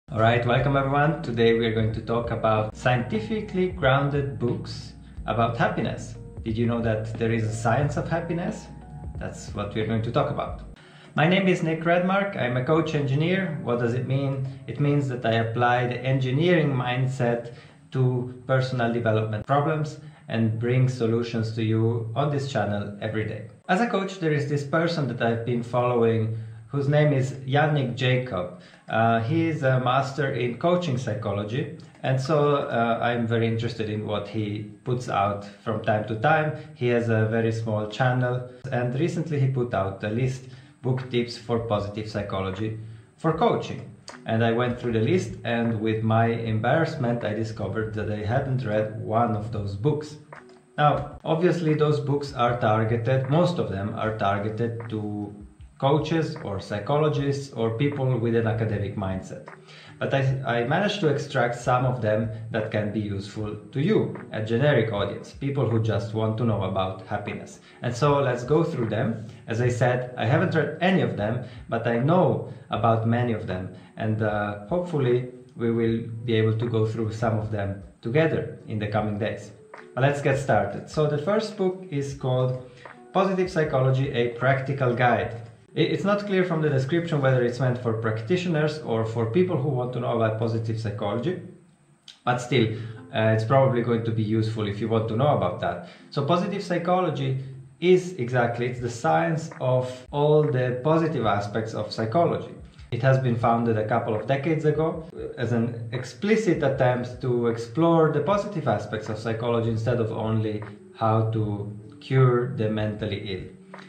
Alright, welcome everyone. Today we are going to talk about scientifically grounded books about happiness. Did you know that there is a science of happiness? That's what we're going to talk about. My name is Nick Redmark. I'm a coach engineer. What does it mean? It means that I apply the engineering mindset to personal development problems and bring solutions to you on this channel every day. As a coach, there is this person that I've been following whose name is Yannick Jacob. He is a master in coaching psychology, and so I'm very interested in what he puts out from time to time. He has a very small channel, and recently he put out the list book tips for positive psychology for coaching. And I went through the list, and with my embarrassment I discovered that I hadn't read one of those books. Now, obviously those books are targeted, most of them are targeted to coaches or psychologists or people with an academic mindset. But I managed to extract some of them that can be useful to you, a generic audience, people who just want to know about happiness. And so let's go through them. As I said, I haven't read any of them, but I know about many of them. And hopefully we will be able to go through some of them together in the coming days. But let's get started. So the first book is called Positive Psychology, A Practical Guide. It's not clear from the description whether it's meant for practitioners or for people who want to know about positive psychology, but still, it's probably going to be useful if you want to know about that. So positive psychology is it's the science of all the positive aspects of psychology. It has been founded a couple of decades ago as an explicit attempt to explore the positive aspects of psychology instead of only how to cure the mentally ill.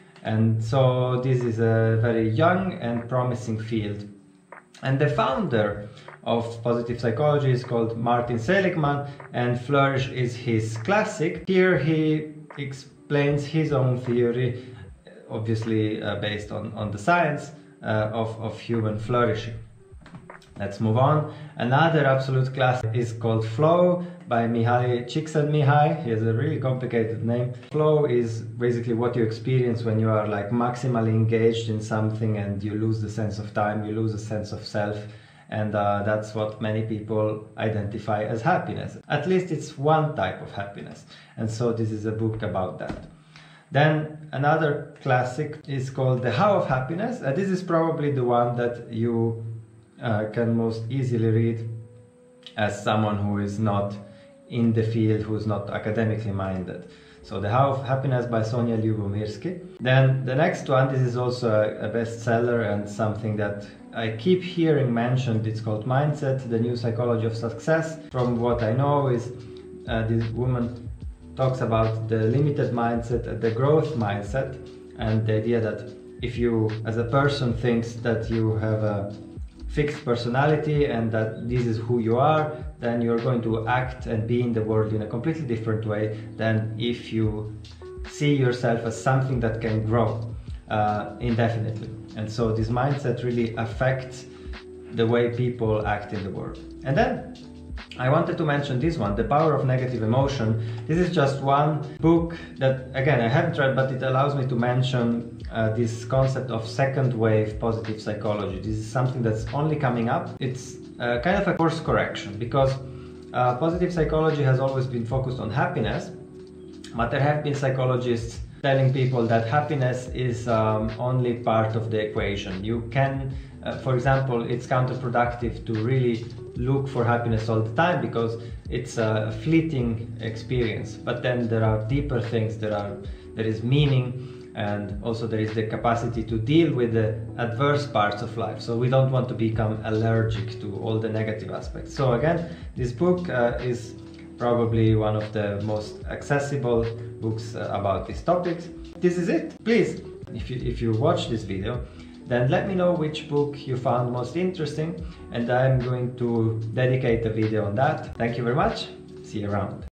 And so this is a very young and promising field. And the founder of positive psychology is called Martin Seligman, and Flourish is his classic. Here he explains his own theory, obviously based on the science of human flourishing. Let's move on. Another absolute classic is called Flow by Mihaly Csikszentmihalyi. He has a really complicated name. Flow is basically what you experience when you are like maximally engaged in something and you lose the sense of time, you lose a sense of self, and that's what many people identify as happiness. At least it's one type of happiness, and so this is a book about that. Then another classic is called The How of Happiness. This is probably the one that you can most easily read as someone who is not in the field, who is not academically minded. So The How of Happiness by Sonia Lyubomirsky. Then the next one, this is also a bestseller and something that I keep hearing mentioned. It's called Mindset, the New Psychology of Success. From what I know is this woman talks about the limited mindset, the growth mindset, and the idea that if you as a person thinks that you have a fixed personality and that this is who you are, then you're going to act and be in the world in a completely different way than if you see yourself as something that can grow indefinitely. And so this mindset really affects the way people act in the world. And then I wanted to mention this one, The Power of Negative Emotion. This is just one book that, again, I haven't read, but it allows me to mention this concept of second wave positive psychology. This is something that's only coming up. It's kind of a course correction, because positive psychology has always been focused on happiness, but there have been psychologists telling people that happiness is only part of the equation. You can, for example, it's counterproductive to really look for happiness all the time because it's a fleeting experience. But then there are deeper things, there is meaning, and also there is the capacity to deal with the adverse parts of life. So we don't want to become allergic to all the negative aspects. So again, this book is probably one of the most accessible books about these topics. This is it. Please, if you watch this video, then let me know which book you found most interesting, and I'm going to dedicate a video on that. Thank you very much. See you around.